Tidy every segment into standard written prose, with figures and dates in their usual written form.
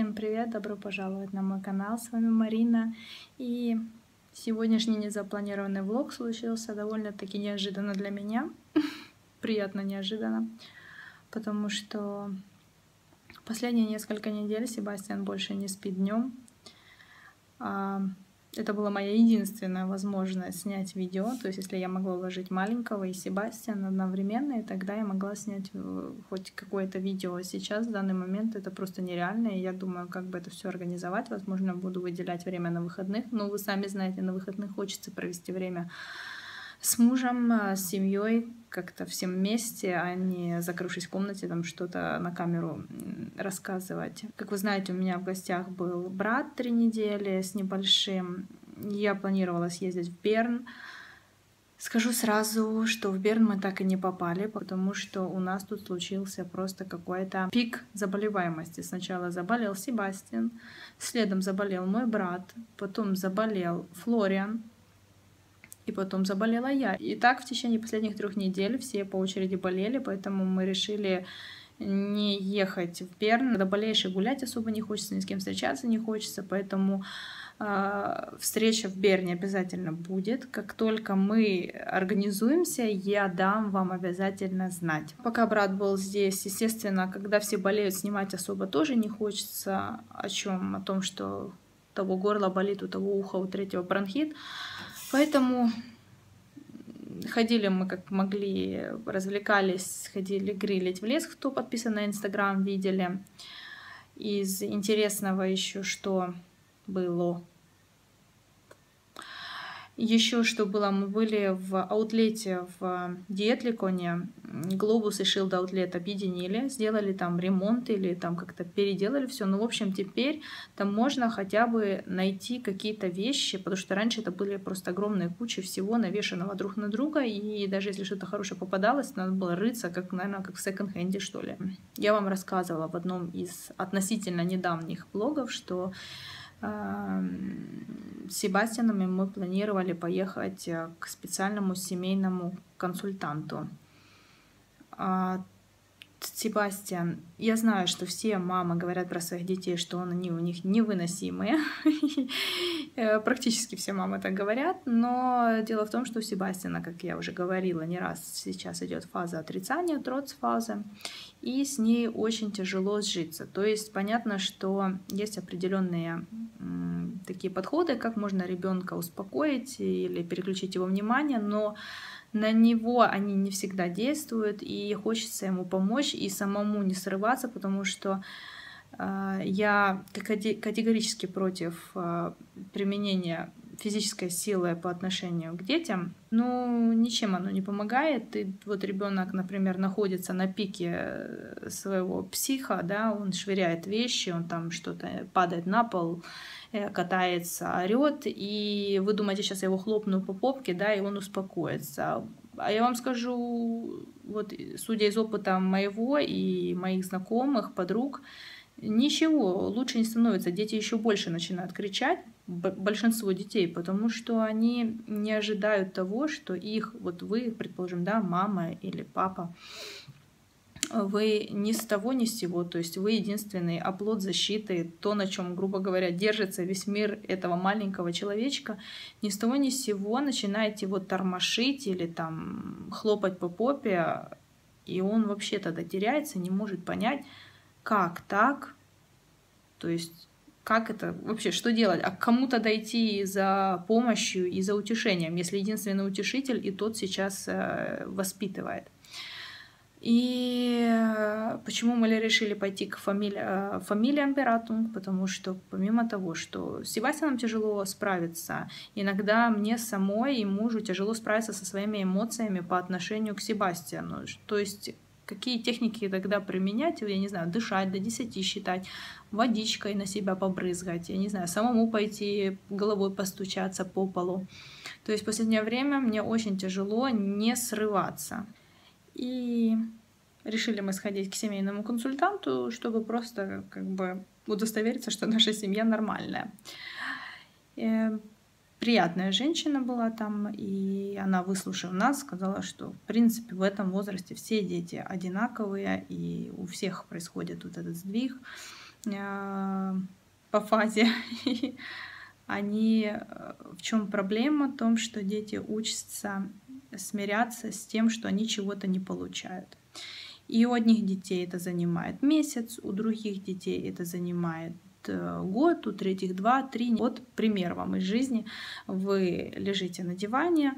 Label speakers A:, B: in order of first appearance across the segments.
A: Всем привет, добро пожаловать на мой канал, с вами Марина. И сегодняшний незапланированный влог случился довольно-таки неожиданно для меня, приятно неожиданно, потому что последние несколько недель Себастьян больше не спит днем. Это была моя единственная возможность снять видео, то есть если я могла уложить маленького и Себастьяна одновременно, и тогда я могла снять хоть какое-то видео. Сейчас, в данный момент, это просто нереально, и я думаю, как бы это все организовать. Возможно, буду выделять время на выходных, но вы сами знаете, на выходных хочется провести время с мужем, с семьей, как-то всем вместе, а не закрывшись в комнате, там что-то на камеру рассказывать. Как вы знаете, у меня в гостях был брат 3 недели с небольшим. Я планировала съездить в Берн. Скажу сразу, что в Берн мы так и не попали, потому что у нас тут случился просто какой-то пик заболеваемости. Сначала заболел Себастьян, следом заболел мой брат, потом заболел Флориан, и потом заболела я. И так в течение последних 3 недель все по очереди болели, поэтому мы решили не ехать в Берн. Когда болеешь и гулять особо не хочется, ни с кем встречаться не хочется, поэтому встреча в Берне обязательно будет. Как только мы организуемся, я дам вам обязательно знать. Пока брат был здесь, естественно, когда все болеют, снимать особо тоже не хочется. О чем? О том, что у того горло болит, у того уха, у третьего бронхит. Поэтому ходили мы как могли, развлекались, ходили грилить в лес, кто подписан на Инстаграм, видели. Из интересного еще что было. Еще что было, мы были в аутлете в Диетликоне, Глобус и Шилд аутлет объединили, сделали там ремонт или там как-то переделали все. Ну, в общем, теперь там можно хотя бы найти какие-то вещи, потому что раньше это были просто огромные кучи всего, навешенного друг на друга, и даже если что-то хорошее попадалось, надо было рыться, как, наверное, как в секонд-хенде, что ли. Я вам рассказывала в одном из относительно недавних блогов, что с Себастьяном мы планировали поехать к специальному семейному консультанту. Себастьян, я знаю, что все мамы говорят про своих детей, что они у них невыносимые. Практически все мамы так говорят, но дело в том, что у Себастьяна, как я уже говорила не раз, сейчас идет фаза отрицания, троц-фаза, и с ней очень тяжело сжиться. То есть понятно, что есть определенные такие подходы, как можно ребенка успокоить или переключить его внимание, но на него они не всегда действуют, и хочется ему помочь и самому не срываться, потому что я категорически против применения физической силы по отношению к детям. Ну, ничем оно не помогает. И вот ребенок, например, находится на пике своего психа, да, он швыряет вещи, он там что-то падает на пол, катается, орет, и вы думаете, сейчас я его хлопну по попке, да, и он успокоится. А я вам скажу, вот судя из опыта моего и моих знакомых, подруг, ничего лучше не становится. Дети еще больше начинают кричать, большинство детей, потому что они не ожидают того, что их, вот вы, предположим, да, мама или папа, вы ни с того ни с сего, то есть вы единственный оплот защиты, то, на чем, грубо говоря, держится весь мир этого маленького человечка, ни с того ни с сего начинаете его тормошить или там хлопать по попе, и он вообще тогда теряется, не может понять, как так, то есть как это вообще, что делать, а к кому тогда идти за помощью и за утешением, если единственный утешитель и тот сейчас воспитывает. И почему мы решили пойти к Familienberatung? Потому что помимо того, что с Себастьяном тяжело справиться, иногда мне самой и мужу тяжело справиться со своими эмоциями по отношению к Себастьяну. То есть какие техники тогда применять, я не знаю, дышать, до 10 считать, водичкой на себя побрызгать, я не знаю, самому пойти головой постучаться по полу. То есть в последнее время мне очень тяжело не срываться. И решили мы сходить к семейному консультанту, чтобы просто как бы удостовериться, что наша семья нормальная. Приятная женщина была там, и она, выслушав нас, сказала, что в принципе в этом возрасте все дети одинаковые, и у всех происходит вот этот сдвиг. по фазе. Они, в чем проблема? В том, что дети учатся смиряться с тем, что они чего-то не получают. И у одних детей это занимает месяц, у других детей это занимает год, у третьих 2-3. Вот пример вам из жизни. Вы лежите на диване,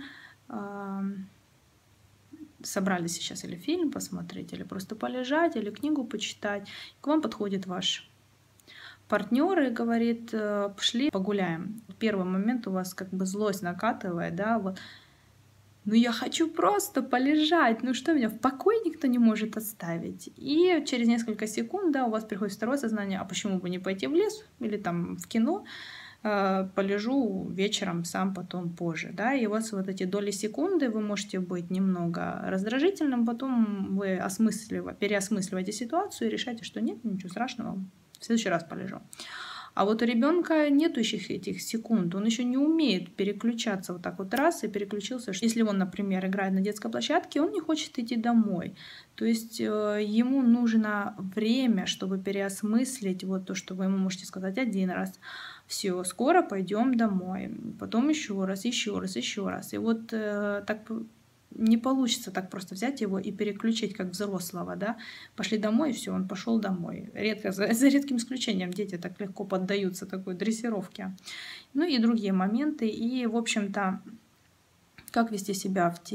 A: собрались сейчас или фильм посмотреть, или просто полежать, или книгу почитать. К вам подходит ваш партнер и говорит: пошли погуляем. В первый момент у вас как бы злость накатывает, да, вот. Ну я хочу просто полежать, ну что, меня в покое никто не может оставить. И через несколько секунд, да, у вас приходит второе сознание: а почему бы не пойти в лес или там в кино, полежу вечером сам, потом позже, да, и у вас вот эти доли секунды, вы можете быть немного раздражительным, потом вы переосмысливаете ситуацию и решаете, что нет, ничего страшного, в следующий раз полежу. А вот у ребенка нет этих секунд, он еще не умеет переключаться вот так вот раз и переключился. Если он, например, играет на детской площадке, он не хочет идти домой. То есть ему нужно время, чтобы переосмыслить вот то, что вы ему можете сказать один раз. Все, скоро пойдем домой. Потом еще раз, еще раз, еще раз. И вот так не получится так просто взять его и переключить как взрослого, да, пошли домой, и все, он пошел домой. Редко, за редким исключением, дети так легко поддаются такой дрессировке. Ну и другие моменты. И, в общем-то, как вести себя в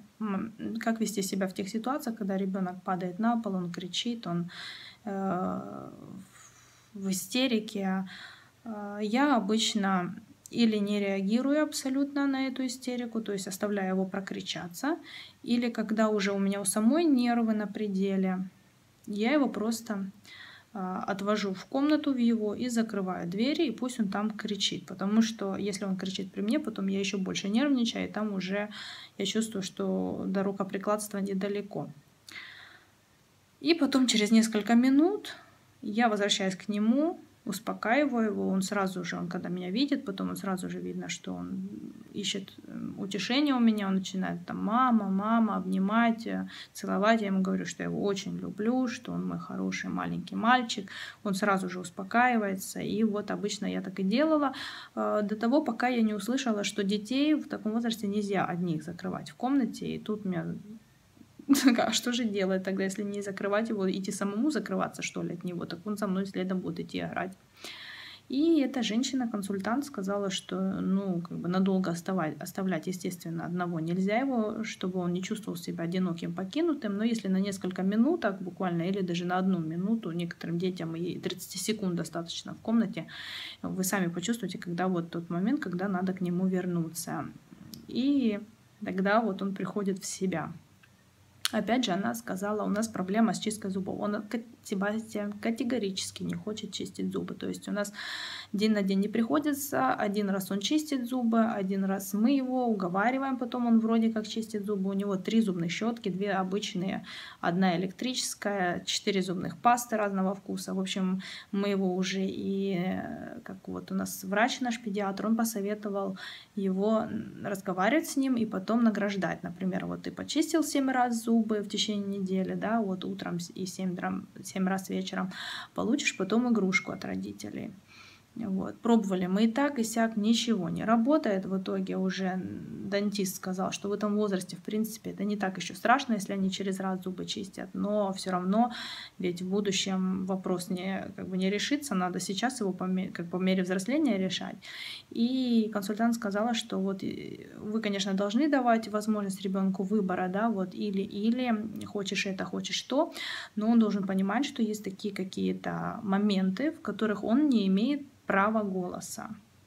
A: тех ситуациях, когда ребенок падает на пол, он кричит, он в истерике. Я обычно или не реагирую абсолютно на эту истерику, то есть оставляю его прокричаться, или когда уже у меня у самой нервы на пределе, я его просто отвожу в комнату в его и закрываю двери, и пусть он там кричит, потому что если он кричит при мне, потом я еще больше нервничаю, и там уже я чувствую, что до рукоприкладства недалеко. И потом через несколько минут я возвращаюсь к нему, успокаиваю его, он когда меня видит, потом он сразу же видно, что он ищет утешение у меня, он начинает там мама, обнимать, целовать. Я ему говорю, что я его очень люблю, что он мой хороший маленький мальчик. Он сразу же успокаивается. И вот обычно я так и делала до того, пока я не услышала, что детей в таком возрасте нельзя одних закрывать в комнате. И тут меня... А что же делать тогда, если не закрывать его, идти самому закрываться, что ли, от него? Так он за мной следом будет идти играть. И эта женщина-консультант сказала, что, надолго оставлять, естественно, одного нельзя его, чтобы он не чувствовал себя одиноким, покинутым. Но если на несколько минуток буквально, или даже на 1 минуту, некоторым детям и 30 секунд достаточно в комнате, вы сами почувствуете, когда вот тот момент, когда надо к нему вернуться. И тогда вот он приходит в себя. Опять же, она сказала, у нас проблема с чисткой зубов. Себастьян категорически не хочет чистить зубы. То есть у нас день на день не приходится. Один раз он чистит зубы, один раз мы его уговариваем, потом он вроде как чистит зубы. У него 3 зубные щетки, 2 обычные, 1 электрическая, 4 зубных пасты разного вкуса. В общем, мы его уже как вот у нас врач наш педиатр, он посоветовал его разговаривать с ним и потом награждать. Например, вот ты почистил 7 раз зубы в течение недели, да, вот утром и 7 раз вечером, получишь потом игрушку от родителей. Вот. Пробовали мы и так, и сяк, ничего не работает. В итоге уже дантист сказал, что в этом возрасте, в принципе, это не так еще страшно, если они через раз зубы чистят, но все равно, ведь в будущем вопрос не решится, надо сейчас его по мере взросления решать. И консультант сказала, что вот вы, конечно, должны давать возможность ребенку выбора, да, вот или хочешь это, хочешь то, но он должен понимать, что есть такие какие-то моменты, в которых он не имеет права голоса.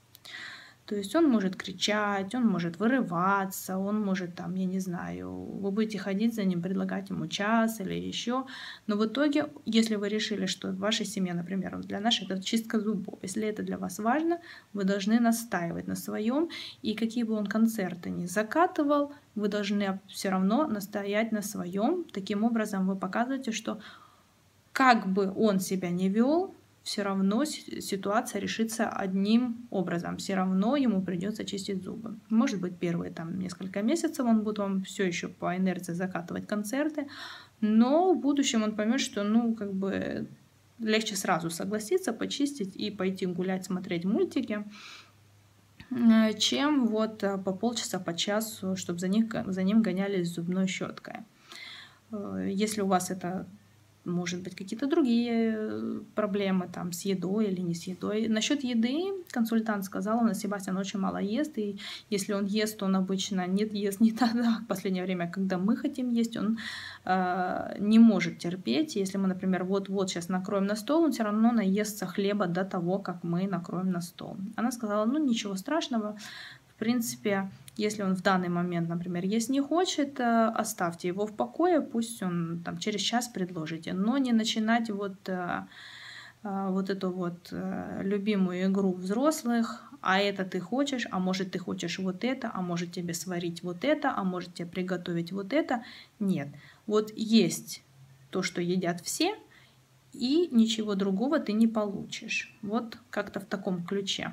A: То есть он может кричать, он может вырываться, он может там, я не знаю, вы будете ходить за ним, предлагать ему час или еще. Но в итоге, если вы решили, что в вашей семье, например, для нас это чистка зубов, если это для вас важно, вы должны настаивать на своем. И какие бы он концерты ни закатывал, вы должны все равно настоять на своем. Таким образом вы показываете, что как бы он себя не вел, все равно ситуация решится одним образом. Все равно ему придется чистить зубы. Может быть, первые несколько месяцев он будет вам все еще по инерции закатывать концерты, но в будущем он поймет, что легче сразу согласиться, почистить и пойти гулять, смотреть мультики, чем вот по полчаса, по часу, чтобы за ним гонялись с зубной щеткой. Если у вас это, может быть, какие-то другие проблемы там с едой или не с едой. Насчет еды консультант сказал, у нас Себастьян очень мало ест, и если он ест, он обычно не ест не тогда, в последнее время, когда мы хотим есть, он не может терпеть. Если мы, например, вот сейчас накроем на стол, он все равно наестся хлеба до того, как мы накроем на стол. Она сказала, ну ничего страшного, в принципе, если он в данный момент, например, есть не хочет, оставьте его в покое, пусть он там через час предложите, но не начинать вот эту вот любимую игру взрослых, а это ты хочешь, а может ты хочешь вот это, а может тебе сварить вот это, а может тебе приготовить вот это. Нет, вот есть то, что едят все, и ничего другого ты не получишь. Вот как-то в таком ключе.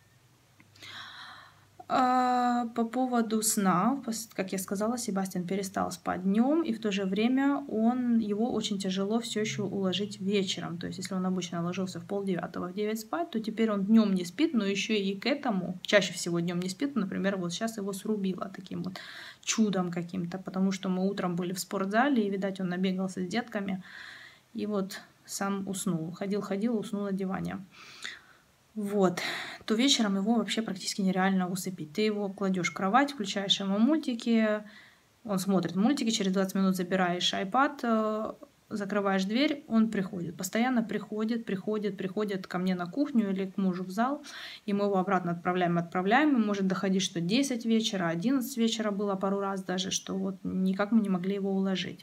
A: По поводу сна, как я сказала, Себастьян перестал спать днем, и в то же время его очень тяжело все еще уложить вечером. То есть, если он обычно ложился в 8:30, в 9 спать, то теперь он днем не спит, но еще и к этому, чаще всего днем не спит. Например, вот сейчас его срубило таким вот чудом каким-то, потому что мы утром были в спортзале, и, видать, он набегался с детками, и вот сам уснул. Ходил, уснул на диване. Вот, то вечером его вообще практически нереально усыпить. Ты его кладешь в кровать, включаешь ему мультики, он смотрит мультики, через 20 минут забираешь iPad, закрываешь дверь, он приходит. Постоянно приходит ко мне на кухню или к мужу в зал, и мы его обратно отправляем. И может доходить, что 10 вечера, 11 вечера было пару раз даже, что вот никак мы не могли его уложить.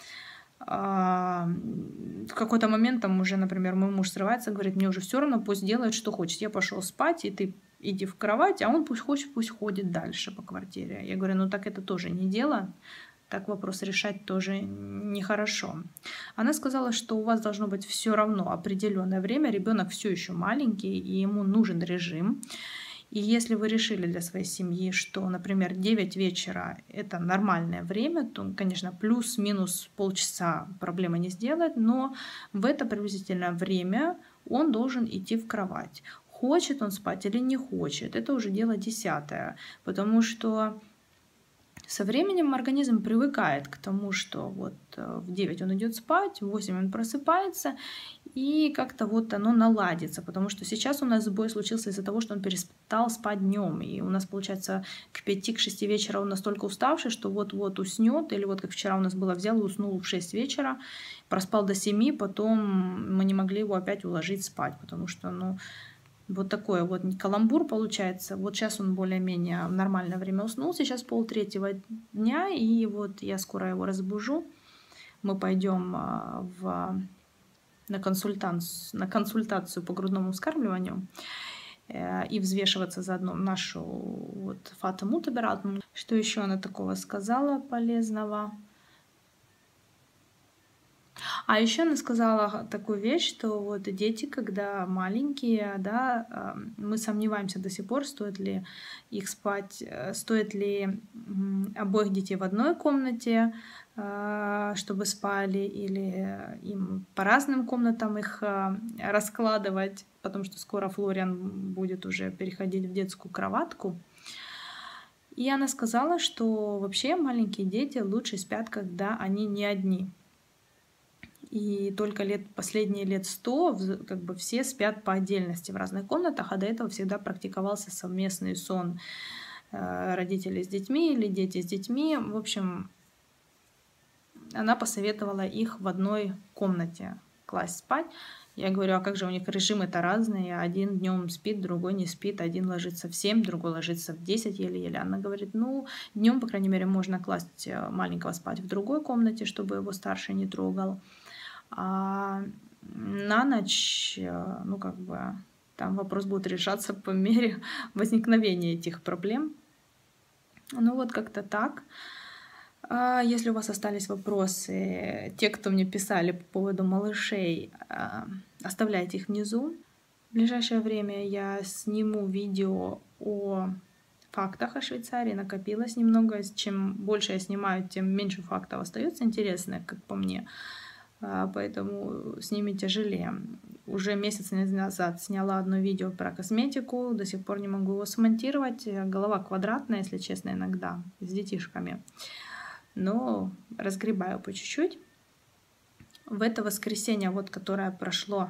A: В какой-то момент там уже, например, мой муж срывается, говорит, мне уже все равно, пусть делает, что хочет. Я пошел спать, и ты иди в кровать, а он пусть хочет, пусть ходит дальше по квартире. Я говорю, ну так это тоже не дело, так вопрос решать тоже нехорошо. Она сказала, что у вас должно быть все равно определенное время, ребенок все еще маленький, и ему нужен режим. И если вы решили для своей семьи, что, например, 9 вечера – это нормальное время, то, конечно, плюс-минус полчаса проблема не сделает, но в это приблизительное время он должен идти в кровать. Хочет он спать или не хочет – это уже дело 10-е, потому что со временем организм привыкает к тому, что вот в 9 он идет спать, в 8 он просыпается, и как-то вот оно наладится, потому что сейчас у нас сбой случился из-за того, что он перестал спать днем, и у нас, получается, к 5-6 вечера он настолько уставший, что вот-вот уснет, или вот как вчера у нас было, взял и уснул в 6 вечера, проспал до 7, потом мы не могли его опять уложить спать, потому что, ну, вот такой вот каламбур получается. Вот сейчас он более-менее в нормальное время уснул. Сейчас 2:30 дня, и вот я скоро его разбужу. Мы пойдем на консультацию по грудному вскармливанию и взвешиваться заодно нашу вот Фата Мутаберат. Что еще она такого сказала полезного? А еще она сказала такую вещь, что вот дети, когда маленькие, да, мы сомневаемся до сих пор, стоит ли их спать, стоит ли обоих детей в одной комнате, чтобы спали, или им по разным комнатам их раскладывать, потому что скоро Флориан будет уже переходить в детскую кроватку. И она сказала, что вообще маленькие дети лучше спят, когда они не одни. И только последние лет 100 как бы все спят по отдельности в разных комнатах, а до этого всегда практиковался совместный сон родителей с детьми или дети с детьми. В общем, она посоветовала их в одной комнате класть спать. Я говорю, а как же у них режимы-то разные? Один днем спит, другой не спит, один ложится в 7, другой ложится в 10 еле-еле. Она говорит, ну, днем, по крайней мере, можно класть маленького спать в другой комнате, чтобы его старший не трогал. А на ночь, ну, как бы, там вопрос будет решаться по мере возникновения этих проблем. Ну, вот как-то так. Если у вас остались вопросы, те, кто мне писали по поводу малышей, оставляйте их внизу. В ближайшее время я сниму видео о фактах о Швейцарии. Накопилось немного. Чем больше я снимаю, тем меньше фактов остается интересных, как по мне. поэтому с ними тяжелее. Уже месяц назад сняла одно видео про косметику, до сих пор не могу его смонтировать. Голова квадратная, если честно, иногда, с детишками. Но разгребаю по чуть-чуть. В это воскресенье, вот которое прошло,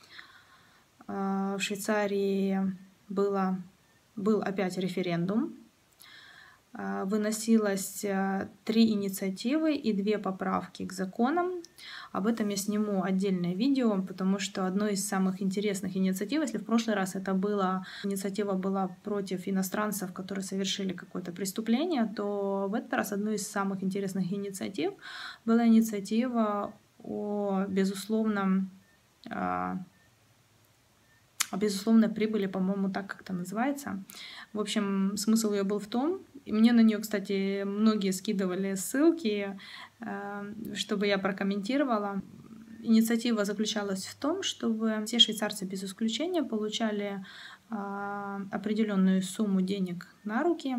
A: в Швейцарии был опять референдум. Выносилось 3 инициативы и 2 поправки к законам. Об этом я сниму отдельное видео, потому что одной из самых интересных инициатив, если в прошлый раз инициатива была против иностранцев, которые совершили какое-то преступление, то в этот раз одной из самых интересных инициатив была инициатива о безусловной прибыли, по-моему, так как-то называется. В общем, смысл ее был в том, и мне на нее, кстати, многие скидывали ссылки, чтобы я прокомментировала. Инициатива заключалась в том, чтобы все швейцарцы без исключения получали определенную сумму денег на руки,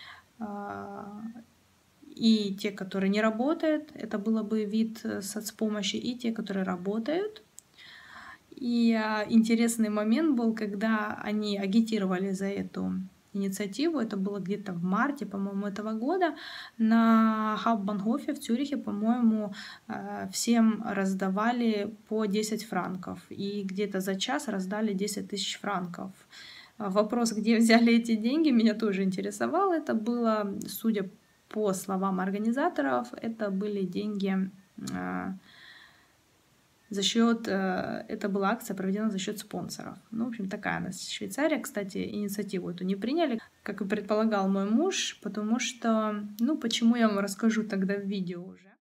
A: и те, которые не работают, это было бы вид соцпомощи, и те, которые работают. И интересный момент был, когда они агитировали за эту инициативу, это было где-то в марте, по-моему, этого года, на Хауптбанхофе в Цюрихе, по-моему, всем раздавали по 10 франков, и где-то за час раздали 10 тысяч франков. Вопрос, где взяли эти деньги, меня тоже интересовал. Это было, судя по словам организаторов, это были деньги это была акция, проведена за счет спонсоров. Ну, в общем, такая у нас Швейцария. Кстати, инициативу эту не приняли, как и предполагал мой муж, потому что, почему я вам расскажу тогда в видео уже.